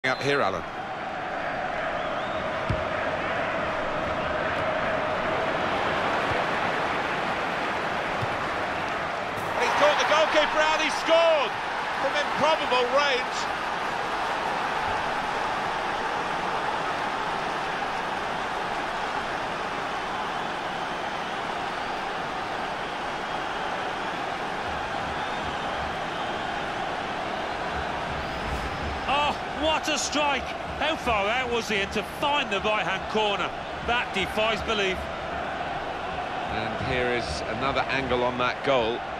Up here, Alan. And he's caught the goalkeeper out, he scored from improbable range. Oh, what a strike! How far out was he to find the right-hand corner? That defies belief. And here is another angle on that goal.